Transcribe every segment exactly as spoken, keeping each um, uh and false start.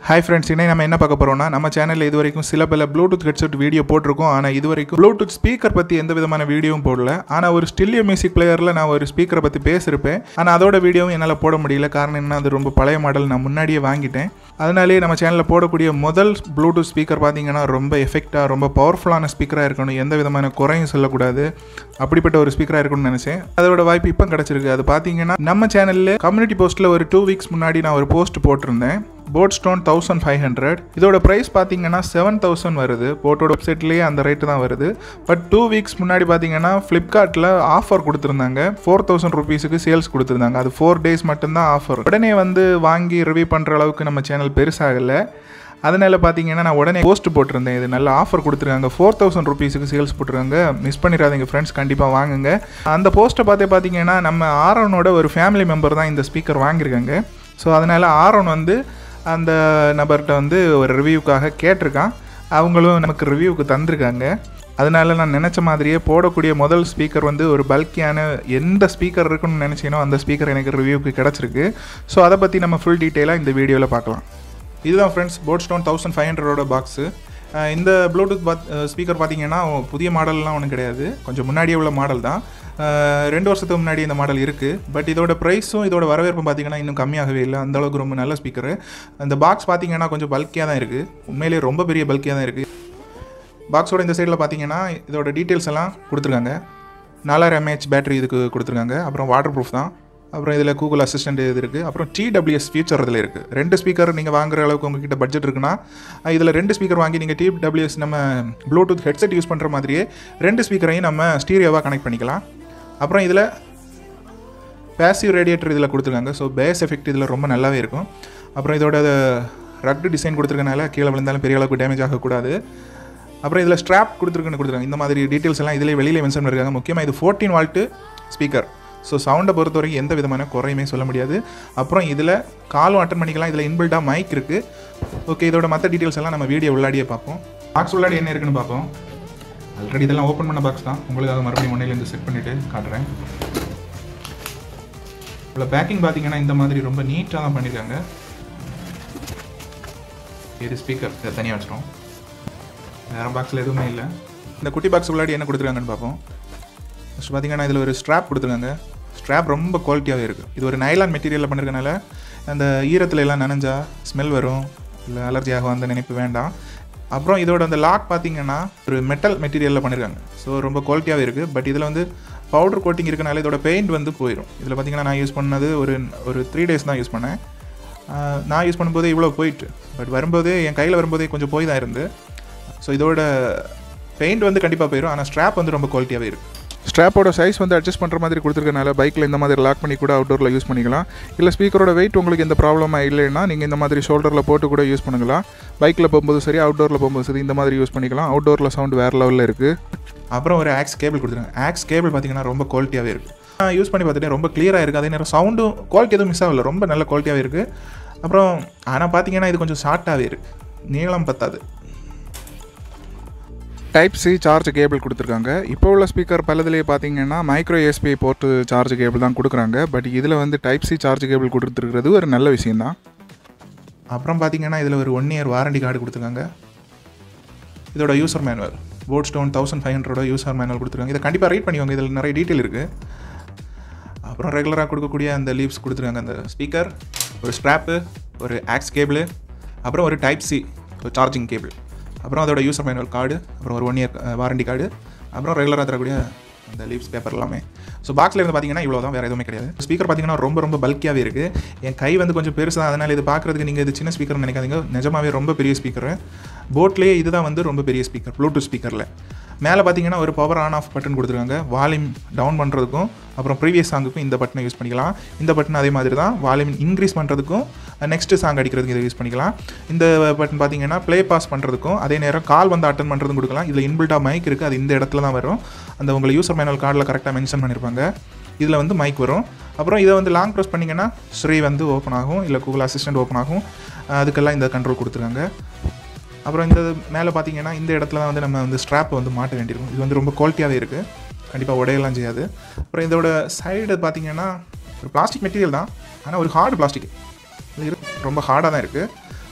Hi friends, இன்னைக்கு நம்ம என்ன பார்க்க போறோம்னா நம்ம சேனல்ல இதுவரைக்கும் சில பல ப்ளூடூத் ஹெட்செட் வீடியோ போட்டுருக்கோம். ஆனா இதுவரைக்கும் ப்ளூடூத் ஸ்பீக்கர் பத்தி எந்த விதமான வீடியோவும் போடல. ஆனா ஒரு ஸ்டீரியோ மியூசிக் பிளேயர்ல நான் ஒரு ஸ்பீக்கரை பத்தி பேசிருப்பேன். ஆனா அதோட வீடியோவும் என்னால போட முடியல. காரணம் என்ன, அது ரொம்ப பழைய மாடல், நான் முன்னாடியே வாங்கிட்டேன். அதனாலே நம்ம சேனல்ல போடக்கூடிய முதல் ப்ளூடூத் ஸ்பீக்கர் பாத்தீங்கன்னா ரொம்ப எஃபெக்ட்டா ரொம்ப பவர்ஃபுல்லான ஸ்பீக்கரா இருக்கணும். எந்த விதமான குறையும் சொல்லக்கூடாது. அப்படிப்பட்ட ஒரு ஸ்பீக்கரா இருக்கணும்னு நினைச்சேன். அதோட வாய்ப்பு இப்போ கிடைச்சிருக்கு. அது பாத்தீங்கன்னா நம்ம சேனல்ல கம்யூனிட்டி போஸ்ட்ல ஒரு டூ வீக்ஸ் முன்னாடி நான் ஒரு போஸ்ட் போட்டிருந்தேன். போட்ஸ்டோன் தௌசண்ட் ஃபைவ் ஹண்ட்ரட் இதோட ப்ரைஸ் பார்த்தீங்கன்னா செவன் தௌசண்ட் வருது. போட்டோட வெப்சைட்லேயே அந்த ரேட்டு தான் வருது. பட் டூ வீக்ஸ் முன்னாடி பார்த்தீங்கன்னா ஃப்ளிப்கார்ட்டில் ஆஃபர் கொடுத்துருந்தாங்க. ஃபோர் தௌசண்ட் ருபீஸுக்கு சேல்ஸ் கொடுத்துருந்தாங்க. அது ஃபோர் டேஸ் மட்டும்தான் ஆஃபர். உடனே வந்து வாங்கி ரிவ்யூ பண்ணுற அளவுக்கு நம்ம சேனல் பெருசாகலை. அதனால் பார்த்தீங்கன்னா நான் உடனே போஸ்ட் போட்டிருந்தேன். இது நல்ல ஆஃபர் கொடுத்துருக்காங்க, ஃபோர் தௌசண்ட் ருபீஸுக்கு சேல்ஸ் போட்டுருக்காங்க, மிஸ் பண்ணிடாதீங்க ஃப்ரெண்ட்ஸ், கண்டிப்பாக வாங்குங்க. அந்த போஸ்ட்டை பார்த்தே பார்த்தீங்கன்னா நம்ம ஆரோனோட ஒரு ஃபேமிலி மெம்பர் தான் இந்த ஸ்பீக்கர் வாங்கியிருக்காங்க. ஸோ அதனால் ஆரோன் வந்து அந்த நபர்கிட்ட வந்து ஒரு ரிவ்யூக்காக கேட்டிருக்கான். அவங்களும் நமக்கு ரிவ்யூவுக்கு தந்திருக்காங்க. அதனால நான் நினச்ச மாதிரியே போடக்கூடிய முதல் ஸ்பீக்கர் வந்து ஒரு பல்கியான எந்த ஸ்பீக்கர் இருக்குன்னு நினச்சினோ அந்த ஸ்பீக்கர் எனக்கு ரிவ்யூவுக்கு கிடச்சிருக்கு. ஸோ அதை பற்றி நம்ம ஃபுல் டீட்டெயிலாக இந்த வீடியோவில் பார்க்கலாம். இதுதான் ஃப்ரெண்ட்ஸ் போட்ஸ்டோன் தௌசண்ட் ஃபைவ் ஹண்ட்ரடோட பாக்ஸு. இந்த ப்ளூடூத் பாத் ஸ்பீக்கர் பார்த்தீங்கன்னா புதிய மாடல்லாம் ஒன்றும் கிடையாது, கொஞ்சம் முன்னாடியே உள்ள மாடல் தான். ரெண்டு வருஷத்துக்கு முன்னாடி இந்த மாடல் இருக்குது. பட் இதோட ப்ரைஸும் இதோட வரவேற்பும் பார்த்தீங்கன்னா இன்னும் கம்மியாகவே இல்லை. அந்தளவுக்கு ரொம்ப நல்ல ஸ்பீக்கரு. அந்த பாக்ஸ் பார்த்தீங்கன்னா கொஞ்சம் பல்கியாக தான் இருக்குது. உண்மையிலேயே ரொம்ப பெரிய பல்கியாக தான் இருக்குது. பாக்ஸோட இந்த சைடில் பார்த்தீங்கன்னா இதோட டீட்டெயில்ஸ் எல்லாம் கொடுத்துருக்காங்க. நாலாயிரம் எம்ஏஹெச் பேட்டரி இதுக்கு கொடுத்துருக்காங்க. அப்புறம் வாட்டர் ப்ரூஃப் தான். அப்புறம் இதில் கூகுள் அசிஸ்டன்ட் இது இருக்குது. அப்புறம் டிடபிள்யூஎஸ் ஃபியூச்சர் இதில் இருக்குது. ரெண்டு ஸ்பீக்கர் நீங்கள் வாங்குற அளவுக்கு உங்ககிட்ட பட்ஜெட் இருக்குன்னா இதில் ரெண்டு ஸ்பீக்கர் வாங்கி நீங்கள் டிடபிள்யூஎஸ் நம்ம ப்ளூடூத் ஹெட்செட் யூஸ் பண்ணுற மாதிரியே ரெண்டு ஸ்பீக்கரையும் நம்ம ஸ்டீரியோவாக கனெக்ட் பண்ணிக்கலாம். அப்புறம் இதில் பேசிவ் ரேடியேட்டர் இதில் கொடுத்துருக்காங்க. ஸோ பேஸ் எஃபெக்ட் இதில் ரொம்ப நல்லாவே இருக்கும். அப்புறம் இதோட ரக்டு டிசைன் கொடுத்துருக்கனால கீழே விழுந்தாலும் பெரிய அளவுக்கு டேமேஜ் ஆகக்கூடாது. அப்புறம் இதில் ஸ்ட்ராப் கொடுத்துருக்குன்னு கொடுத்துருக்காங்க. இந்த மாதிரி டீட்டெயில்ஸ் எல்லாம் இதிலே வெளியில் மென்ஷன் பண்ணியிருக்காங்க. முக்கியமாக இது ஃபோர்டீன் வால்ட்டு ஸ்பீக்கர். ஸோ சவுண்டை பொறுத்த வரைக்கும் எந்த விதமான குறையுமே சொல்ல முடியாது. அப்புறம் இதில் காலும் அட்டன் பண்ணிக்கலாம். இதில் இன்பில்டாக மைக் இருக்குது. ஓகே, இதோட மற்ற டீட்டெயில்ஸ் எல்லாம் நம்ம வீடியோ உள்ளாடியே பார்ப்போம். பாக்ஸ் உள்ளாடி என்ன இருக்குன்னு பார்ப்போம். ஆல்ரெடி இதெல்லாம் ஓப்பன் பண்ண பாக்ஸ் தான். உங்களுக்காக மறுபடியும் ஒன்றையிலேருந்து செட் பண்ணிவிட்டு காட்டுறேன். இவ்வளோ பேக்கிங் பார்த்தீங்கன்னா இந்த மாதிரி ரொம்ப நீட்டாக தான் பண்ணியிருக்காங்க. இது ஸ்பீக்கர் தனியாக வச்சிடும். வேறு பாக்ஸில் எதுவுமே இல்லை. இந்த குட்டி பாக்ஸ் உள்ளாடி என்ன கொடுத்துருக்காங்கன்னு பார்ப்போம். ஃபஸ்ட் பார்த்தீங்கன்னா இதில் ஒரு ஸ்ட்ராப் கொடுத்துருக்காங்க. ஸ்ட்ராப் ரொம்ப குவாலிட்டியாகவே இருக்குது. இது ஒரு நைலான் மெட்டீரியலில் பண்ணியிருக்கனால அந்த ஈரத்தில் எல்லாம் நனைஞ்சா ஸ்மெல் வரும், இல்லை அலர்ஜி ஆகும், அந்த நினைப்பு வேண்டாம். அப்புறம் இதோட அந்த லாக் பார்த்தீங்கன்னா ஒரு மெட்டல் மெட்டீரியலில் பண்ணியிருக்காங்க. ஸோ ரொம்ப குவாலிட்டியாகவே இருக்குது. பட் இதில் வந்து பவுடர் கோட்டிங் இருக்கனால இதோட பெயிண்ட் வந்து போயிடும். இதில் பார்த்தீங்கன்னா நான் யூஸ் பண்ணது ஒரு ஒரு த்ரீ டேஸ் தான் யூஸ் பண்ணேன். நான் யூஸ் பண்ணும்போதே இவ்வளோ போயிட்டு, பட் வரும்போதே என் கையில் வரும்போதே கொஞ்சம் போய் தான் இருந்து. ஸோ இதோட பெயிண்ட் வந்து கண்டிப்பாக போயிடும். ஆனால் ஸ்ட்ராப் வந்து ரொம்ப குவாலிட்டியாகவே இருக்குது. ஸ்ட்ராப்போட சைஸ் வந்து அட்ஜஸ்ட் பண்ணுற மாதிரி கொடுத்துருக்கனால பைக்கில் இந்த மாதிரி லாக் பண்ணி கூட அவுட்டோரில் யூஸ் பண்ணிக்கலாம். இல்லை ஸ்பீக்கரோட வெயிட் உங்களுக்கு எந்த ப்ராப்ளமாக இல்லைன்னா நீங்கள் இந்த மாதிரி ஷோல்டரில் போட்டு கூட யூஸ் பண்ணிக்கலாம். பைக்கில் போகும்போது சரி, அவுட்டோரில் போகும்போது சரி, இந்த மாதிரி யூஸ் பண்ணிக்கலாம். அவுட்டோரில் சவுண்ட் வேறு லெவலில் இருக்குது. அப்புறம் ஒரு ஆக்ஸ் கேபிள் கொடுத்துருக்காங்க. ஆக்ஸ் கேபிள் பார்த்தீங்கன்னா ரொம்ப குவாலிட்டியாகவே இருக்குது. நான் யூஸ் பண்ணி பார்த்துட்டு ரொம்ப கிளியராக இருக்குது. அதே நேரம் சவுண்டும் குவாலிட்டி எதுவும் மிஸ் ஆகலை, ரொம்ப நல்ல குவாலிட்டியாகவே இருக்குது. அப்புறம் ஆனால் பார்த்தீங்கன்னா இது கொஞ்சம் ஷார்ட்டாகவே இருக்குது, நீளம் பத்தாது. டைப் சி சார்ஜ் கேபிள் கொடுத்துருக்காங்க. இப்போ உள்ள ஸ்பீக்கர் பலதுலேயே பார்த்தீங்கன்னா micro USB port charge cable தான் கொடுக்குறாங்க. பட் இதில் வந்து டைப் சி சார்ஜ் கேபிள் கொடுத்துருக்கிறது ஒரு நல்ல விஷயந்தான். அப்புறம் பார்த்தீங்கன்னா இதில் ஒரு ஒன் இயர் வாரண்டி கார்டு கொடுத்துருக்காங்க. இதோட யூசர் மேனுவல் போட்ஸ்டோன் தௌசண்ட் ஃபைவ் ஹண்ட்ரடோட யூசர் மேனுவல் கொடுத்துருக்காங்க. இதை கண்டிப்பாக ரீட் பண்ணிக்கோங்க, இதில் நிறைய டீட்டெயில் இருக்குது. அப்புறம் ரெகுலராக கொடுக்கக்கூடிய அந்த லீவ்ஸ் கொடுத்துருக்காங்க. அந்த ஸ்பீக்கர், ஒரு ஸ்ட்ராப்பு, ஒரு ஆக்ஸ் கேபிள், அப்புறம் ஒரு டைப் சி ஒரு சார்ஜிங் கேபிள், அப்புறம் அதோட யூசர் மேனுவல் கார்டு, அப்புறம் ஒரு ஒன் இயர் வாரண்டி கார்டு, அப்புறம் ரெகுலராக தரக்கூடிய அந்த லீவ்ஸ் பேப்பர் எல்லாமே. ஸோ பாக்ஸில் இருந்து பார்த்தீங்கன்னா இவ்வளோ தான், வேறு எதுவுமே கிடையாது. ஸ்பீக்கர் பார்த்தீங்கன்னா ரொம்ப ரொம்ப பல்கியாகவே இருக்குது. என் கை வந்து கொஞ்சம் பெருசு தான், அதனால் இது பார்க்குறதுக்கு நீங்கள் இது சின்ன ஸ்பீக்கர்னு நினைக்காதீங்க. நிஜமாவே ரொம்ப பெரிய ஸ்பீக்கரு. போட்லேயே இதுதான் வந்து ரொம்ப பெரிய ஸ்பீக்கர் ப்ளூடூத் ஸ்பீக்கரில். மேலே பார்த்தீங்கன்னா ஒரு பவர் ஆன் ஆஃப் பட்டன் கொடுத்துருக்காங்க. வால்யூம் டவுன் பண்ணுறதுக்கும் அப்புறம் ப்ரீவியஸ் சாங்குக்கும் இந்த பட்டனை யூஸ் பண்ணிக்கலாம். இந்த பட்டன் அதே மாதிரி தான் வால்யூம் இன்க்ரீஸ் பண்ணுறதுக்கும் நெக்ஸ்ட்டு சாங் அடிக்கிறதுக்கு இதை யூஸ் பண்ணிக்கலாம். இந்த பட்டன் பார்த்தீங்கன்னா ப்ளே பாஸ் பண்ணுறதுக்கும் அதே நேரம் கால் வந்து அட்டன் பண்ணுறதும் கொடுக்கலாம். இதில் இன்பில்டாக மைக் இருக்குது, அது இந்த இடத்துல தான் வரும். அந்த உங்களை யூசர் மேனுவல் கார்டில் கரெக்டாக மென்ஷன் பண்ணியிருப்பாங்க. இதில் வந்து மைக் வரும். அப்புறம் இதை வந்து லாங் ப்ரெஸ் பண்ணிங்கன்னா ஸ்ரீ வந்து ஓப்பன் ஆகும், இல்லை கூகுள் அசிஸ்டன்ட் ஓப்பன் ஆகும். அதுக்கெல்லாம் இந்த கண்ட்ரோல் கொடுத்துருக்காங்க. அப்புறம் இந்த மேலே பார்த்தீங்கன்னா இந்த இடத்துல தான் வந்து நம்ம வந்து ஸ்ட்ராப்பை வந்து மாட்ட வேண்டியிருக்கும். இது வந்து ரொம்ப குவாலிட்டியாகவே இருக்குது, கண்டிப்பாக உடையெல்லாம் செய்யாது. அப்புறம் இதோட சைடு பார்த்தீங்கன்னா ஒரு பிளாஸ்டிக் மெட்டீரியல் தான், ஆனால் ஒரு ஹார்டு பிளாஸ்டிக். இது ரொம்ப ஹார்டாக தான் இருக்குது.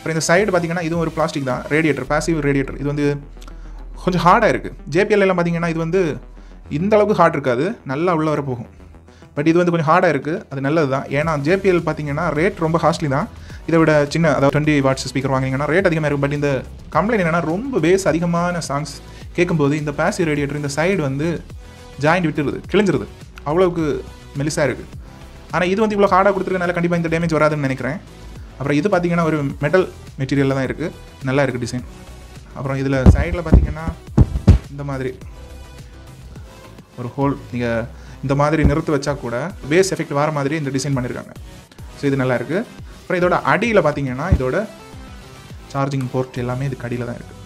அப்புறம் இந்த சைடு பார்த்தீங்கன்னா இதுவும் ஒரு பிளாஸ்டிக் தான், ரேடியேட்டர், பாசிவ் ரேடியேட்டர். இது வந்து கொஞ்சம் ஹார்டாக இருக்குது. ஜேபிஎல் எல்லாம் பார்த்தீங்கன்னா இது வந்து இந்த அளவுக்கு ஹார்ட் இருக்காது, நல்லா உள்ள வர போகும். பட் இது வந்து கொஞ்சம் ஹார்டாக இருக்குது, அது நல்லது தான். ஏன்னா ஜேபிஎல் பார்த்தீங்கன்னா ரேட் ரொம்ப காஸ்ட்லி தான். இதை விட சின்ன அதாவது டுவெண்ட்டி வாட்ஸ் ஸ்பீக்கர் வாங்கினீங்கன்னா ரேட் அதிகமாக இருக்கும். பட் இந்த கம்ப்ளைண்ட் என்னென்னா ரொம்ப பேஸ் அதிகமான சாங்ஸ் கேட்கும்போது இந்த பாசிவ் ரேடியேட்டர் இந்த சைடு வந்து ஜாயிண்ட் விட்டுருது, கிழிஞ்சிருது, அவ்வளோவுக்கு மெலிசாக இருக்குது. ஆனால் இது வந்து இவ்வளோ ஹார்டாக கொடுத்துருக்கனால கண்டிப்பாக இந்த டேமேஜ் வராதுன்னு நினைக்கிறேன். அப்புறம் இது பார்த்தீங்கன்னா ஒரு மெட்டல் மெட்டீரியலில் தான் இருக்குது, நல்லா இருக்குது டிசைன். அப்புறம் இதில் சைடில் பார்த்தீங்கன்னா இந்த மாதிரி ஒரு ஹோல், நீங்கள் இந்த மாதிரி நிறுத்து வச்சா கூட பேஸ் எஃபெக்ட் வர மாதிரி இந்த டிசைன் பண்ணியிருக்காங்க. ஸோ இது நல்லா இருக்குது. அப்புறம் இதோட அடியில் பார்த்தீங்கன்னா இதோட சார்ஜிங் போர்ட் எல்லாமே இதுக்கு அடியில் தான் இருக்குது.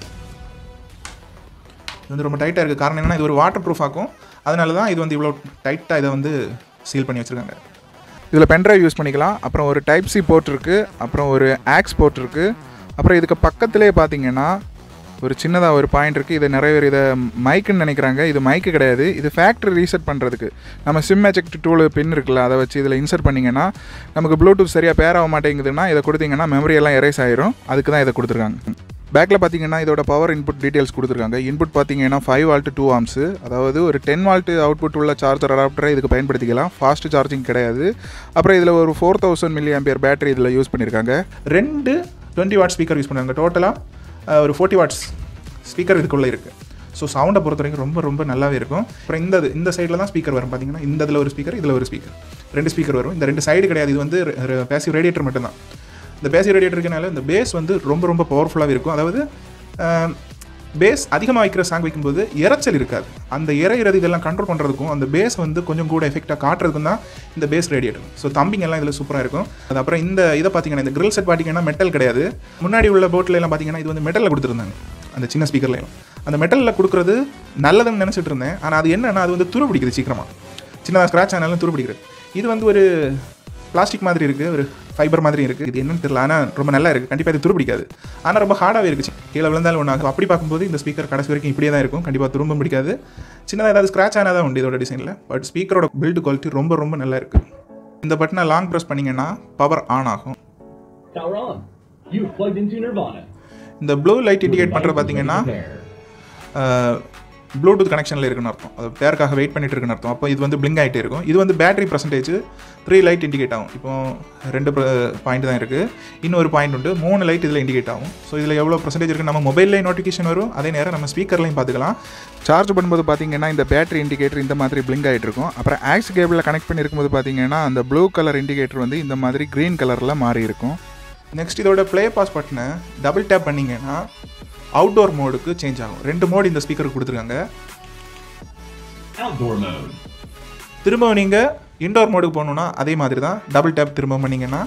இது வந்து ரொம்ப டைட்டாக இருக்குது. காரணம் என்னன்னா இது ஒரு வாட்டர் ப்ரூஃப் ஆகும், அதனால தான் இது வந்து இவ்வளோ டைட்டாக இதை வந்து சீல் பண்ணி வச்சுருக்காங்க. இதில் பென்ட்ரைவ் யூஸ் பண்ணிக்கலாம். அப்புறம் ஒரு டைப் சி போர்ட் இருக்குது, அப்புறம் ஒரு ஆக்ஸ் போர்ட் இருக்குது. அப்புறம் இதுக்கு பக்கத்துலேயே பார்த்தீங்கன்னா ஒரு சின்னதாக ஒரு பாயிண்ட் இருக்குது. இதை நிறைய பேர் இதை மைக்குன்னு நினைக்கிறாங்க, இது மைக்கு கிடையாது. இது ஃபேக்ட்ரி ரீசெட் பண்ணுறதுக்கு நம்ம சிம் எஜெக்ட் டூல் பின் இருக்குல்ல, அதை வச்சு இதில் இன்சர்ட் பண்ணிங்கன்னா நமக்கு ப்ளூடூத் சரியாக பேர் ஆக மாட்டேங்குதுன்னா இதை கொடுத்தீங்கன்னா மெமரி எல்லாம் எரேஸ் ஆயிரும். அதுக்கு தான் இதை கொடுத்துருக்காங்க. பேக்கில் பார்த்தீங்கன்னா இதோட பவர் இன்புட் டீட்டெயில்ஸ் கொடுத்துருக்காங்க. இன்புட் பார்த்தீங்கன்னா ஃபைவ் வால்ட்டு டூ ஆம்ஸு, அதாவது ஒரு டென் வால்ட்டு அவுட்புட் உள்ள சார்ஜர் அடாப்டரை இதுக்கு பயன்படுத்திக்கலாம். ஃபாஸ்ட் சார்ஜிங் கிடையாது. அப்புறம் இதில் ஒரு four thousand milli ampere battery இதில் யூஸ் பண்ணியிருக்காங்க. ரெண்டு டுவெண்ட்டி வாட் ஸ்பீக்கர் யூஸ் பண்ணுறாங்க. டோட்டலாக ஒரு ஃபோர்ட்டி வாட்ஸ் ஸ்பீக்கர் இதுக்குள்ளே இருக்குது. ஸோ சவுண்டை பொறுத்த வரைக்கும் ரொம்ப ரொம்ப நல்லாவே இருக்கும். அப்புறம் இந்த இந்த சைடில் தான் ஸ்பீக்கர் வரும். பார்த்தீங்கன்னா இந்த இதில் ஒரு ஸ்பீக்கர், இதில் ஒரு ஸ்பீக்கர், ரெண்டு ஸ்பீக்கர் வரும். இந்த ரெண்டு சைடு கிடையாது, இது வந்து பேசிவ் ரேடியேட்டர் மட்டும்தான். இந்த பேசிவ் ரேடியேட்டருக்குனால இந்த பேஸ் வந்து ரொம்ப ரொம்ப பவர்ஃபுல்லாகவே இருக்கும். அதாவது பேஸ் அதிகமாக வைக்கிற சாங் வைக்கும்போது இறைச்சல் இருக்காது. அந்த இறையிறது இதெல்லாம் கண்ட்ரோல் பண்ணுறதுக்கும் அந்த பேஸ் வந்து கொஞ்சம் கூட எஃபெக்டாக காட்டுறதுக்கும் தான் இந்த பேஸ் ரேடியேட்டர். ஸோ தம்பிங் எல்லாம் இதில் சூப்பராக இருக்கும். அது அப்புறம் இந்த இதை பார்த்தீங்கன்னா இந்த கிரில் செட் பார்த்தீங்கன்னா மெட்டல் கிடையாது. முன்னாடி உள்ள போட்டில் எல்லாம் பார்த்தீங்கன்னா இது வந்து மெட்டலில் கொடுத்துருந்தாங்க, அந்த சின்ன ஸ்பீக்கர்லையும். அந்த மெட்டலில் கொடுக்குறது நல்லதுன்னு நினச்சிட்டு இருந்தேன். ஆனால் அது என்னன்னா அது வந்து துரு பிடிக்குது சீக்கிரமாக, சின்னதாக ஸ்க்ராட்ச் ஆனாலும் துரு பிடிக்குது. இது வந்து ஒரு பிளாஸ்டிக் மாதிரி இருக்குது, ஒரு ஃபைபர் மாதிரி இருக்குது. இது என்னன்னு தெரியல, ஆனால் ரொம்ப நல்லா இருக்குது. கண்டிப்பாக இது துரு பிடிக்காது, ஆனால் ரொம்ப ஹார்டாகவே இருக்குது. கீழே விழுந்தாலும் ஒன்று ஆகும். அப்படி பார்க்கும்போது இந்த ஸ்பீக்கர் கடைசி வரைக்கும் இப்படியே தான் இருக்கும். கண்டிப்பாக துரும்ப பிடிக்காது. சின்னதாக ஏதாவது ஸ்க்ராட்ச் ஆனால் தான் உண்டு இதோட டிசைனில். பட் ஸ்பீக்கரோட பில்டு குவாலிட்டி ரொம்ப ரொம்ப நல்லா இருக்குது. இந்த பட்டனை லாங் ப்ரெஸ் பண்ணிங்கன்னா பவர் ஆன் ஆகும். இந்த ப்ளூ லைட் இண்டிகேட் பண்ணுறது பார்த்தீங்கன்னா ப்ளூடூத் கனெக்ஷனில் இருக்குன்னு அர்த்தம். அது பேருக்காக வெயிட் பண்ணிட்டு இருக்குன்னு அர்த்தம். அப்போ இது வந்து பிளிங்க் ஆகிட்டே இருக்கும். இது வந்து battery percentage three light indicate ஆகும். இப்போ ரெண்டு பாயிண்ட் தான் இருக்குது, இன்னொரு பாயிண்ட் உண்டு, மூணு லைட் இதில் இண்டிகேட் ஆகும். ஸோ இதில் எவ்வளோ பர்சன்டேஜ் இருக்குது நம்ம மொபைல்லையும் நோட்டிஃபிகேஷன் வரும், அதே நேரம் நம்ம ஸ்பீக்கர்லையும் பார்த்துக்கலாம். சார்ஜ் பண்ணும்போது பார்த்தீங்கன்னா இந்த பேட்டரி இண்டிகேட்டர் இந்த மாதிரி பிளிங்க் ஆகிட்டு இருக்கும். அப்புறம் ஆக்ஸ் கேபிளில் கனெக்ட் பண்ணியிருக்கும்போது பார்த்தீங்கன்னா அந்த ப்ளூ கலர் இண்டிகேட்டர் வந்து இந்த மாதிரி க்ரீன் கலரில் மாறி இருக்கும். நெக்ஸ்ட் இதோட ப்ளே பாஸ் பட்டனை டபுள் டேப் பண்ணிங்கன்னா அவுட்டோர் மோடுக்கு சேஞ்ச் ஆகும். ரெண்டு மோடு இந்த ஸ்பீக்கருக்கு கொடுத்துருக்காங்க. திரும்ப நீங்கள் இன்டோர் மோடுக்கு போகணுன்னா அதே மாதிரி தான் டபுள் டேப் திரும்ப பண்ணிங்கன்னா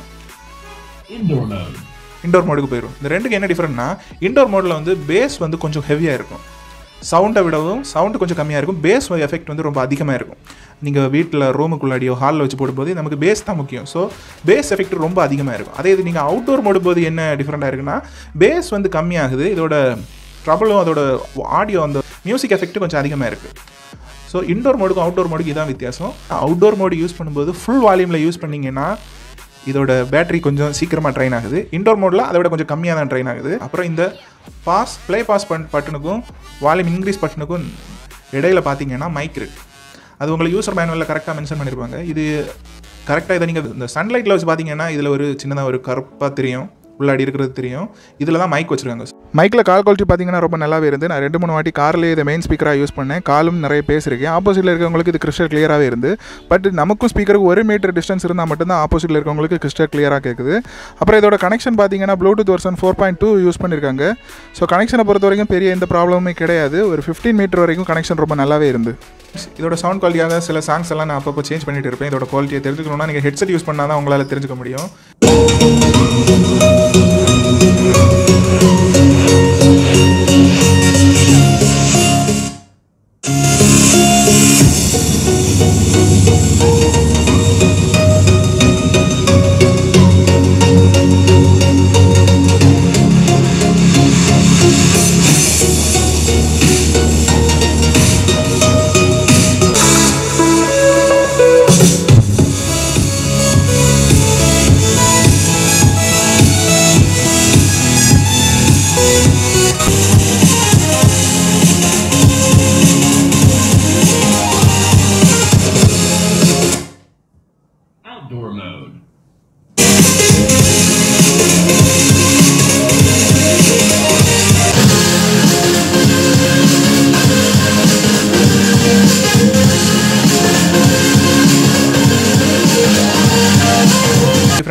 இன்டோர் மோடுக்கு போயிடும். இந்த ரெண்டுக்கு என்ன டிஃப்ரெண்ட்னா இன்டோர் மோடில் வந்து பேஸ் வந்து கொஞ்சம் ஹெவியாக இருக்கும், சவுண்டை விடவும் சவுண்டு கொஞ்சம் கம்மியாக இருக்கும். பேஸ் எஃபெக்ட் வந்து ரொம்ப அதிகமாக இருக்கும். நீங்கள் வீட்டில் ரூமுக்குள்ளாடியோ ஹாலில் வச்சு போடும்போது நமக்கு பேஸ் தான் முக்கியம். ஸோ பேஸ் எஃபெக்ட் ரொம்ப அதிகமாக இருக்கும். அதே இது நீங்கள் அவுட்டோர் போடும்போது என்ன டிஃப்ரெண்ட்டாக இருக்குன்னா பேஸ் வந்து கம்மியாகுது, இதோட ட்ரபிளும் அதோட ஆடியோ அந்த மியூசிக் எஃபெக்ட் கொஞ்சம் அதிகமாக இருக்குது. ஸோ இன்டோர் மோடுக்கும் அவுட்டோர் மோடுக்கு இதான் வித்தியாசம். அவுட்டோர் மோடு யூஸ் பண்ணும்போது ஃபுல் வால்யூமில் யூஸ் பண்ணிங்கன்னா இதோட பேட்டரி கொஞ்சம் சீக்கிரமாக ட்ரைன் ஆகுது. இன்டோர் மோடில் அதை விட கொஞ்சம் கம்மியாக தான் ட்ரைன் ஆகுது. அப்புறம் இந்த பாஸ் ப்ளே பாஸ் பட் பட்டனுக்கும் வால்யூம் இன்க்ரீஸ் பட்டனுக்கும் இடையில பார்த்தீங்கன்னா மைக் இருக்குது. அது உங்களுக்கு யூசர் மேனுவலில் கரெக்டாக மென்ஷன் பண்ணியிருப்பாங்க. இது கரெக்டாக இதை நீங்கள் இந்த சன்லைட்டில் வச்சு பார்த்தீங்கன்னா இதில் ஒரு சின்னதாக ஒரு கருப்பாக தெரியும், உள்ளாடி இருக்கிறது தெரியும். இதில் தான் மைக் வச்சுருக்காங்க. மைக்கில் கால் குவாலிட்டி பார்த்தீங்கன்னா ரொம்ப நல்லாவே இருந்து. நான் ரெண்டு மூணு வாட்டி கார்லேயே இதை மெயின் ஸ்பீக்கராக யூஸ் பண்ணேன். காலும் நிறைய பேசியிருக்கேன். ஆப்போசிட்டில் இருக்கவங்களுக்கு இது கிறிஸ்டல் கிளியராகவே இருந்து. பட் நமக்கும் ஸ்பீக்கருக்கு ஒரு மீட்டர் டிஸ்டன்ஸ் இருந்தால் மட்டும்தான் ஆப்போசிட்டில் இருக்கவங்களுக்கு கிறிஸ்டல் கிளியராக கேட்குது. அப்புறம் இதோட கனெக்ஷன் பார்த்தீங்கன்னா Bluetooth version four point two use பண்ணியிருக்காங்க. ஸோ கனெக்ஷனை பொறுத்த வரைக்கும் பெரிய எந்த ப்ராப்ளமுமே கிடையாது. ஒரு ஃபிஃப்டீன் மீட்டர் வரைக்கும் கனெக்ஷன் ரொம்ப நல்லாவே இருந்து. இதோட சவுண்ட் குவாலிட்டியாக சில சாங்ஸ் எல்லாம் நான் அப்பப்போ சேஞ்ச் பண்ணிட்டு இருப்பேன். இதோட குவாலிட்டியை தெரிஞ்சுக்கணும்னா நீங்கள் ஹெட்செட் யூஸ் பண்ணால் தான் உங்களால் தெரிஞ்சுக்க முடியும்.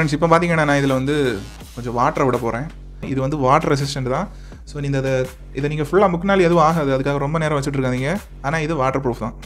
ஃப்ரெண்ட்ஸ் இப்போ பார்த்தீங்கன்னா நான் இதில் வந்து கொஞ்சம் வாட்டரை விட போகிறேன். இது வந்து வாட்டர் ரெசிஸ்டன்ட் தான். ஸோ நீங்கள் அதை இதை நீங்கள் ஃபுல்லாக முக்கினாலும் எதுவும் ஆகாது, அதுக்காக ரொம்ப நேரம் வச்சுட்டு இருக்காதீங்க. ஆனால் இது வாட்டர் ப்ரூஃப் தான்.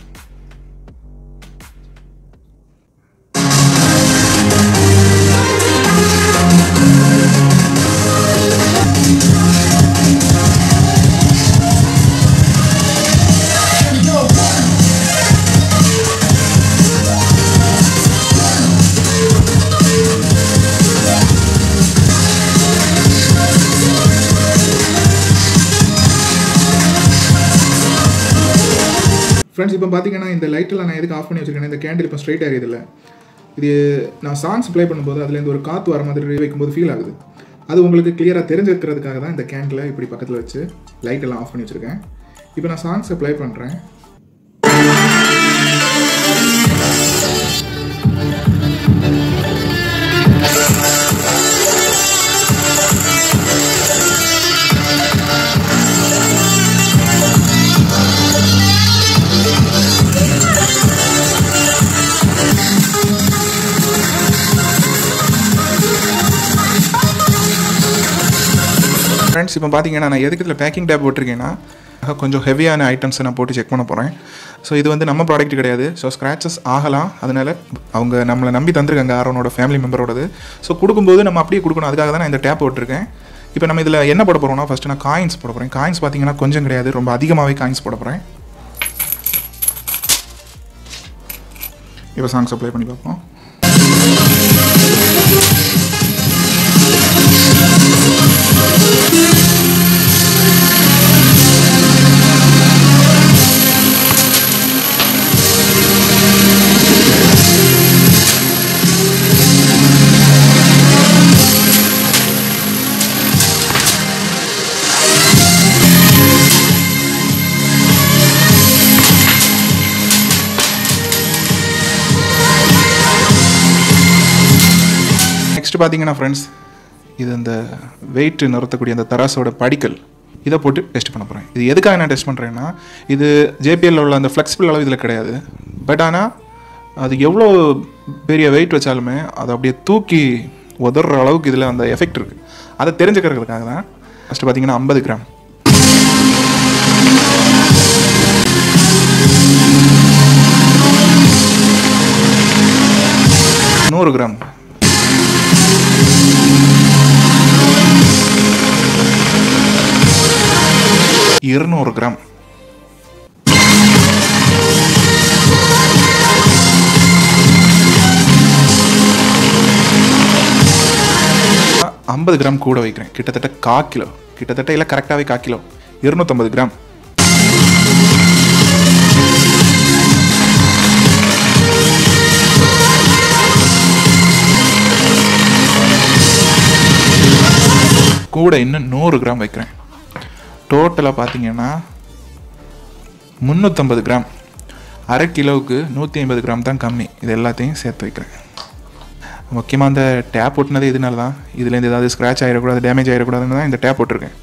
ஃப்ரெண்ட்ஸ் இப்போ பார்த்தீங்கன்னா இந்த லைட்டில் நான் எதுக்கு ஆஃப் பண்ணி வச்சுருக்கேன், இந்த கேண்டில் இப்போ ஸ்ட்ரைட் ஆகிடுதில்ல, இது நான் சாங்ஸ் ப்ளே பண்ணும்போது அதுலேருந்து ஒரு காற்று வர மாதிரி வைக்கும்போது ஃபீல் ஆகுது. அது உங்களுக்கு கிளியராக தெரிஞ்சுக்கிறதுக்காக தான் இந்த கேண்டிலை இப்படி பக்கத்தில் வச்சு லைட்டெல்லாம் ஆஃப் பண்ணி வச்சுருக்கேன். இப்போ நான் சாங்ஸை ப்ளே பண்ணுறேன். ஃப்ரெண்ட்ஸ் இப்போ பார்த்தீங்கன்னா நான் எதுக்கு இதில் பேக்கிங் டேப் போட்டிருக்கேன்னா கொஞ்சம் ஹெவியான ஐட்டம்ஸை நான் போட்டு செக் பண்ண போகிறேன். ஸோ இது வந்து நம்ம ப்ராடக்ட் கிடையாது. ஸோ ஸ்க்ராச்சஸ் ஆகலாம், அதனால் அவங்க நம்மளை நம்பி தந்துருக்காங்க, ஆரோனோட ஃபேமிலி மெம்பரோடது. ஸோ கொடுக்கும்போது நம்ம அப்படியே கொடுக்கணும், அதுக்காக தான் நான் இந்த டேப் போட்டிருக்கேன். இப்போ நம்ம இதில் என்ன போட போகிறோம்னா ஃபஸ்ட்டு நான் காயின்ஸ் போட போகிறேன். காயின்ஸ் பார்த்தீங்கன்னா கொஞ்சம் கிடையாது, ரொம்ப அதிகமாகவே காயின்ஸ் போட போகிறேன். இப்போ சாங்ஸ் அப்ளை பண்ணி பார்ப்போம். நெக்ஸ்ட் பார்த்தீங்கன்னா ஃப்ரெண்ட்ஸ், இது இந்த வெயிட் நிறுத்தக்கூடிய அந்த தராசோட படிக்கல், இதை போட்டு டெஸ்ட் பண்ண போகிறேன். இது எதுக்காக நான் டெஸ்ட் பண்ணுறேன்னா, இது ஜேபிஎல்ல உள்ள அந்த ஃப்ளெக்சிபிள் அளவு இதில் கிடையாது. பட் ஆனால் அது எவ்வளோ பெரிய வெயிட் வச்சாலுமே அதை அப்படியே தூக்கி உதற அளவுக்கு இதில் அந்த எஃபெக்ட் இருக்குது. அதை தெரிஞ்சுக்கிறதுக்காக தான். ஃபஸ்ட்டு பார்த்தீங்கன்னா ஐம்பது கிராம், நூறு கிராம், இருநூறு கிராம், ஐம்பது கிராம் கூட வைக்கிறேன். கிட்டத்தட்ட கா கிலோ, கிட்டத்தட்ட இல்லை கரெக்டாகவே கா கிலோ, இருநூத்தம்பது கிராம். கூட இன்னும் நூறு கிராம் வைக்கிறேன். டோட்டலாக பார்த்தீங்கன்னா முந்நூற்றம்பது கிராம். அரை கிலோவுக்கு நூற்றி ஐம்பது கிராம் தான் கம்மி. இது எல்லாத்தையும் சேர்த்து வைக்கிறேன். முக்கியமாக அந்த டேப் ஒட்டினது இதனால தான். இதுலேருந்து ஏதாவது ஸ்க்ராட்ச் ஆகிடக்கூடாது, டேமேஜ் ஆகிடக்கூடாதுன்னு தான் இந்த டேப் போட்டிருக்கேன்.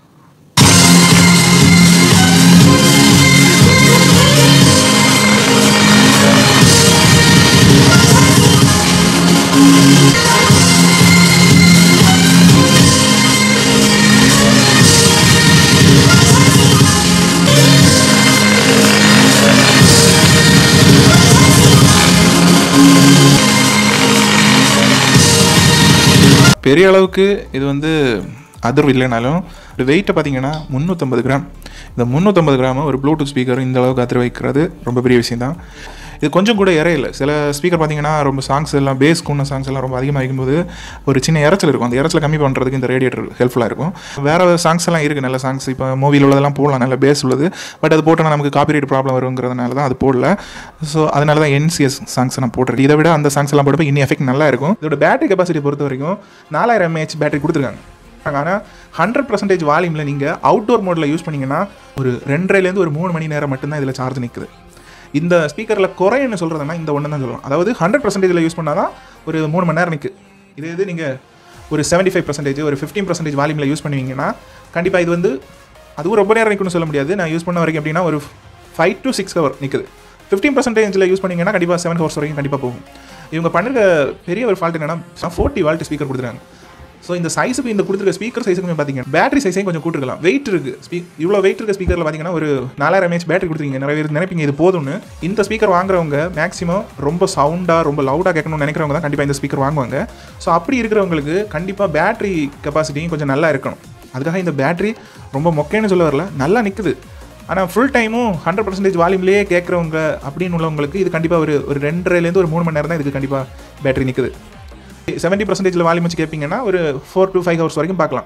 பெரிய அளவுக்கு இது வந்து அதிர்வு இல்லைனாலும் வெயிட்டை பார்த்தீங்கன்னா முந்நூற்றம்பது கிராம். இந்த முந்நூற்றம்பது கிராம் ஒரு ப்ளூடூத் ஸ்பீக்கர் இந்த அளவுக்கு அதிர்வு வைக்கிறது ரொம்ப பெரிய விஷயம் தான். இது கொஞ்சம் கூட இறையில. சில ஸ்பீக்கர் பார்த்தீங்கன்னா ரொம்ப சாங்ஸ் எல்லாம் பேஸ் கூண்ண சாங்ஸ் எல்லாம் ரொம்ப அதிகமாக வைக்கும்போது ஒரு சின்ன இறைச்சல் இருக்கும். அந்த இறைச்சலை கம்மி பண்ணுறதுக்கு இந்த ரேடியேட்டர் ஹெல்ப்ஃபுல்லாக இருக்கும். வேறு சாங்ஸ் எல்லாம் இருக்குது, நல்ல சாங்ஸ் இப்போ மூவியில் உள்ளதெல்லாம் போடலாம், நல்ல பேஸ் உள்ளது. பட் அது போட்டோன்னா நமக்கு காப்பிரைட் ப்ராப்ளம் வருங்கிறதுனால தான் அது போடல. ஸோ அதனால தான் என்சிஎஸ் சாங்ஸ் நான் போட்டிருக்கேன். இதை விட அந்த சாங்ஸ் எல்லாம் போட்டப்போ இன்னும் எஃபெக்ட் நல்லா இருக்கும். இதோட பேட்டரி கெப்பாசிட்டி பொறுத்த வரைக்கும் நாலாயிரம் எம்ஏஹெச் பேட்டரி கொடுத்துருக்காங்க. ஆனால் ஹண்ட்ரட் பர்சன்டேஜ் வால்யூமில் நீங்கள் அவுட்டோர் மோடில் யூஸ் பண்ணிங்கன்னா ஒரு ரெண்டரைலேருந்து ஒரு மூணு மணி நேரம் மட்டும்தான் இதில் சார்ஜ் நிற்குது. இந்த ஸ்பீக்கரில் குறைன்னு சொல்கிறதுனா இந்த ஒன்று தான் சொல்லலாம். அதாவது ஹண்ட்ரட் பர்சன்டேஜில் யூஸ் பண்ணால் தான் ஒரு மூணு மணி நேரம் நிற்கு. இது இது நீங்கள் ஒரு செவன்ட்டி ஃபைவ் பர்சன்டேஜ் ஒரு ஃபிஃப்டீன் பர்சன்டேஜ் வால்யூமில் யூஸ் பண்ணுவீங்கன்னா கண்டிப்பாக இது வந்து அதுவும் ரொம்ப நேரம் நிற்குன்னு சொல்ல முடியாது. நான் யூஸ் பண்ண வரைக்கும் எப்படின்னா ஒரு ஃபைவ் டு சிக்ஸ் ஹவர் நிற்குது. ஃபிஃப்டீன் பர்சன்டேஜில் யூஸ் பண்ணிங்கன்னா கண்டிப்பாக செவன் ஹவர்ஸ் வரைக்கும் கண்டிப்பாக போகும். இவங்க பண்ணுற பெரிய ஒரு ஃபால்ட் என்னன்னா ஃபார்ட்டி வால்ட் ஸ்பீக்கர் கொடுத்துருக்காங்க. ஸோ இந்த சைஸுக்கு இந்த கொடுத்துருக்க ஸ்பீக்கர் சைஸுக்குமே பார்த்தீங்கன்னா பேட்டரி சைஸையும் கொஞ்சம் கூட்டிருக்கலாம். வெயிட் இருக்குது ஸ்பீ இவ்வளோ வெயிட் இருக்க ஸ்பீக்கரில் பார்த்தீங்கன்னா ஒரு நாலாயிரம் எம்ஏஹெச் பேட்டரி கொடுத்துருக்கீங்க. நிறைய பேர் நினைப்பீங்க இது போதும்னு. இந்த ஸ்பீக்கர் வாங்குறவங்க மேக்ஸிமம் ரொம்ப சவுண்டாக ரொம்ப லவுடாக கேட்கணும்னு நினைக்கிறவங்க தான் கண்டிப்பாக இந்த ஸ்பீக்கர் வாங்குவாங்க. ஸோ அப்படி இருக்கிறவங்களுக்கு கண்டிப்பாக பேட்டரி கெப்பாசிட்டியும் கொஞ்சம் நல்லா இருக்கணும். அதுக்காக இந்த பேட்டரி ரொம்ப மொக்கைன்னு சொல்ல வரல, நல்லா நிற்குது. ஆனால் ஃபுல் டைமும் ஹண்ட்ரட் பர்சன்டேஜ் வால்யூம்லேயே கேட்குறவங்க அப்படின்னு உள்ளவங்களுக்கு இது கண்டிப்பாக ஒரு ஒரு ரெண்டரைலேருந்து ஒரு மூணு மணி நேரம் தான் இதுக்கு கண்டிப்பாக பேட்டரி நிற்குது. செவன்ட்டி பர்சன்டேஜில் வால்யூம் வச்சு கேட்பீங்கன்னா ஒரு ஃபோர் டு ஃபைவ் ஹவர்ஸ் வரைக்கும் பார்க்கலாம்.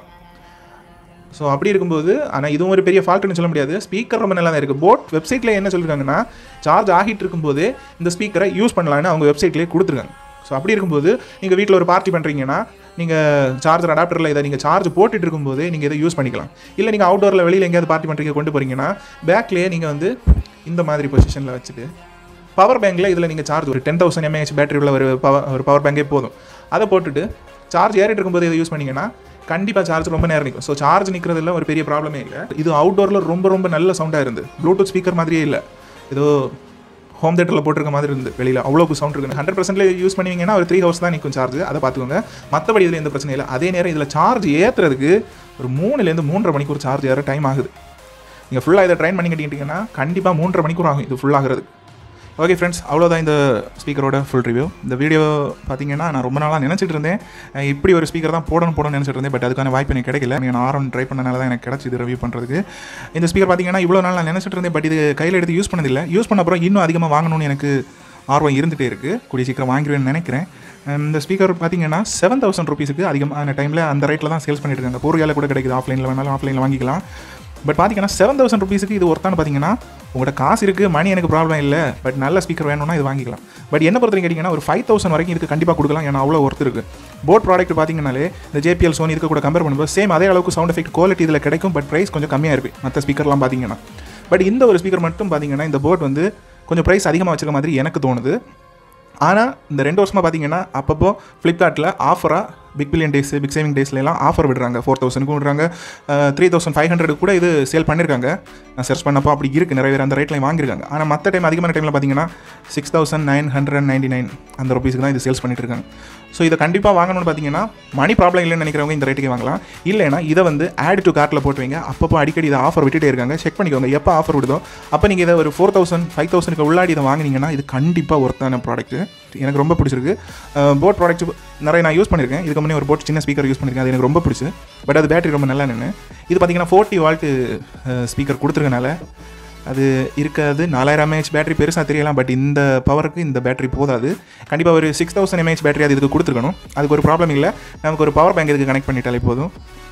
ஸோ அப்படி இருக்கும்போது ஆனால் இதுவும் ஒரு பெரிய ஃபால்ட்டுன்னு சொல்ல முடியாது. ஸ்பீக்கர் ரொம்ப நல்லா தான் இருக்குது. போட் வெப்சைட்டில் என்ன சொல்லியிருக்காங்கன்னா சார்ஜ் ஆகிட்டு இருக்கும்போது இந்த ஸ்பீக்கரை யூஸ் பண்ணலான்னு அவங்க வெப்சைட்லேயே கொடுத்துருக்காங்க. ஸோ அப்படி இருக்கும்போது நீங்கள் வீட்டில் ஒரு பார்ட்டி பண்ணுறீங்கன்னா நீங்கள் சார்ஜர் அடாப்டரில் இதை நீங்கள் சார்ஜ் போட்டுட்டு இருக்கும்போது நீங்கள் இதை யூஸ் பண்ணிக்கலாம். இல்லை நீங்கள் அவுட்டோரில் வெளியில் எங்கேயாவது பார்ட்டி பண்ணுறீங்க கொண்டு போகிறீங்கன்னா பேக்லேயே நீங்கள் வந்து இந்த மாதிரி பொசிஷனில் வச்சுட்டு பவர் பேங்கில் இதில் நீங்கள் சார்ஜ் ஒரு டென் தௌசண்ட் எம்ஏஹெச் பேட்டரி உள்ள ஒரு பவர் ஒரு பவர் பேங்கே போதும். அதை போட்டுட்டு சார்ஜ் ஏறிட்டு இருக்கும்போது இதை யூஸ் பண்ணிங்கன்னா கண்டிப்பாக சார்ஜ் ரொம்ப நேரம் நிற்கும். ஸோ சார்ஜ் நிற்கிறதுல ஒரு பெரிய ப்ராப்ளமே இல்லை. இது அவுட்டோரில் ரொம்ப ரொம்ப நல்ல சவுண்டாக இருந்து ப்ளூடூத் ஸ்பீக்கர் மாதிரியே இல்லை, ஏதோ ஹோம் தேட்டரில் போட்டிருக்க மாதிரி இருந்து வெளியில் அவ்வளோக்கு சவுண்ட் இருக்குது. ஹண்ட்ரட் பர்சன்ட்ல யூஸ் பண்ணுவீங்கன்னா ஒரு த்ரீ ஹவர்ஸ் தான் நிற்கும் சார்ஜ், அதை பார்த்துக்கோங்க. மற்றபடி இதில் எந்த பிரச்சனை இல்லை. அதே நேரம் இதில் சார்ஜ் ஏற்றுறதுக்கு ஒரு மூணுலேருந்து மூன்றரை மணிக்கூர் சார்ஜ் ஏற டைம் ஆகுது. நீங்கள் ஃபுல்லாக இதை ட்ரைன் பண்ணி கட்டிக்கிட்டிங்கன்னா கண்டிப்பாக மூன்றரை மணிக்கூர் ஆகும் இது ஃபுல்லாகிறது. ஓகே ஃப்ரெண்ட்ஸ், அவ்வளோதான் இந்த ஸ்பீக்கரோட ஃபுல் ரிவ்யூ. இந்த வீடியோ பார்த்தீங்கன்னா நான் ரொம்ப நாளாக நினச்சிட்டு இருந்தேன் இப்படி ஒரு ஸ்பீக்கர் தான் போடணும் போடணும்னு நினச்சிட்டு இருந்தேன். பட் அதுக்கான வாய்ப்பு எனக்கு கிடைக்கல. நான் ஆரம் ட்ரை பண்ணனால தான் எனக்கு கிடச்சி இது ரிவ்யூ பண்ணுறதுக்கு. இந்த ஸ்பீக்கர் பார்த்தீங்கன்னா இவ்வளோ நாள் நான் நினச்சிட்டு இருந்தேன். பட் இது கையில் எடுத்து யூஸ் பண்ணதில்லை. யூஸ் பண்ண அப்புறம் இன்னும் அதிகமாக வாங்கணும்னு எனக்கு ஆர்வம் இருந்துகிட்டே இருக்குது. கூடிய சீக்கிரம் வாங்கிடுவேன்னு நினைக்கிறேன். இந்த ஸ்பீக்கர் பார்த்தீங்கன்னா செவன் தௌசண்ட் ருபீஸுக்கு அதிகமான டைமில் அந்த ரேட்டில் தான் சேல்ஸ் பண்ணிட்டு இருக்காங்க. பூர்வியாவில் கூட கிடைக்குது, ஆஃப்லைனில் வேணாலும் ஆஃப்லைனில் வாங்கிக்கலாம். பட் பார்த்தீங்கன்னா செவன் தௌசண்ட் ருபீஸுக்கு இது ஒருத்தான்னு பார்த்தீங்கன்னா உங்களோட காசு இருக்குது, மணி எனக்கு ப்ராப்ளம் இல்லை, பட் நல்ல ஸ்பீக்கர் வேணும்னா இது வாங்கிக்கலாம். பட் என்ன பொறுத்த கேட்டிங்கன்னா ஒரு ஃபைவ் தௌசண்ட் வரைக்கும் இதுக்கு கண்டிப்பாக கொடுக்கலாம். ஏன்னா அவ்வளோ ஒர்த்து இருக்குது. போட் ப்ராடக்ட் பார்த்தீங்கன்னாலே இந்த ஜேபிஎல் சோனி இதுக்கு கூட கம்பேர் பண்ணும்போது சேம் அதே அளவுக்கு சவுண்ட் எஃபெக்ட் குவாலிட்டி இதில் கிடைக்கும். பட் ப்ரைஸ் கொஞ்சம் கம்மியாக இருக்குது மற்ற ஸ்பீக்கர்லாம் பார்த்தீங்கன்னா. பட் இந்த ஒரு ஸ்பீக்கர் மட்டும் பார்த்தீங்கன்னா இந்த போட் வந்து கொஞ்சம் ப்ரைஸ் அதிகமாக வச்சுக்க மாதிரி எனக்கு தோணுது. ஆனால் இந்த ரெண்டு வருஷமாக பார்த்தீங்கன்னா அப்பப்போ ஃப்ளிப்கார்ட்டில் ஆஃபராக big billion days big saving டேஸ்லாம் ஆஃபர் விடுறாங்க. ஃபோர் தௌசண்ட்க்கும் விடுறாங்க, த்ரீ தௌசண்ட் ஃபைவ் ஹண்ட்ரட் கூட இது சேல் பண்ணியிருக்காங்க. நான் சர்ச் பண்ணப்போ அப்படி இருக்குது, நிறைய பேர் அந்த ரேட்லையும் வாங்கியிருக்காங்க. ஆனால் மற்ற டைம் அதிகமான டைமில் பார்த்தீங்கன்னா six thousand nine hundred ninety nine அந்த ருபீஸுக்கு தான் இது சேல்ஸ் பண்ணிட்டு இருக்காங்க. ஸோ இதை கண்டிப்பாக வாங்கணும்னு பார்த்தீங்கன்னா மணி ப்ராப்ளம் இல்லைன்னு நினைக்கிறவங்க இந்த ரேட்டுக்கு வாங்கலாம். இல்லைனா இதை வந்து ஆட் டு கார்ட்டில் போட்டுவீங்க. அப்பப்போ அடிக்கடி இதை ஆஃபர் விட்டுட்டே இருக்காங்க, செக் பண்ணிக்கோங்க. எப்போ ஆஃபர் விடுதோ அப்போ நீங்கள் இதை ஒரு ஃபோர் தௌசண்ட் ஃபைவ் தௌசண்ட்க்கு உள்ளாடி இதை வாங்கினீங்கன்னா இது கண்டிப்பாக ஒர்த்தான ப்ராடக்ட். எனக்கு ரொம்ப பிடிச்சிருக்கு. போட் ப்ராடக்ட் நிறைய நான் யூஸ் பண்ணியிருக்கேன். இதுக்கு முன்னே ஒரு போட் சின்ன ஸ்பீக்கர் யூஸ் பண்ணியிருக்கேன், அது எனக்கு ரொம்ப பிடிச்சி. பட் அது பேட்டரி ரொம்ப நல்லா நின்று. இது பார்த்தீங்கன்னா ஃபோர்ட்டி வால்ட்டு ஸ்பீக்கர் கொடுத்துருக்கனால அது இருக்காது. நாலாயிரம் எம்ஏஹெச் பேட்டரி பெருசாக தெரியலாம், பட் இந்த பவருக்கு இந்த பேட்டரி போதாது. கண்டிப்பாக ஒரு சிக்ஸ் தௌசண்ட் எம்ஏஹெச் பேட்டரி அது இதுக்கு கொடுத்துருக்கணும். அதுக்கு ஒரு ப்ராப்ளம் இல்லை. நமக்கு ஒரு பவர் பேங்க் இதுக்கு கனெக்ட் பண்ணிட்டாலே போதும்,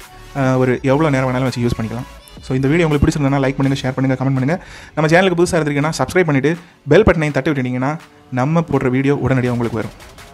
ஒரு எவ்வளோ நேரம் வேணாலும் வச்சு யூஸ் பண்ணிக்கலாம். ஸோ இந்த வீடியோ உங்களுக்கு பிடிச்சிருந்தா லைக் பண்ணுங்கள், ஷேர் பண்ணுங்கள், கமெண்ட் பண்ணுங்கள். நம்ம சேனலுக்கு புதுசாக இருந்திருக்கீங்கன்னா சப்ஸ்கிரைப் பண்ணிவிட்டு பெல் பட்டனையும் தட்டி விட்டுட்டீங்கன்னா நம்ம போடுற வீடியோ உடனடியாக உங்களுக்கு வரும்.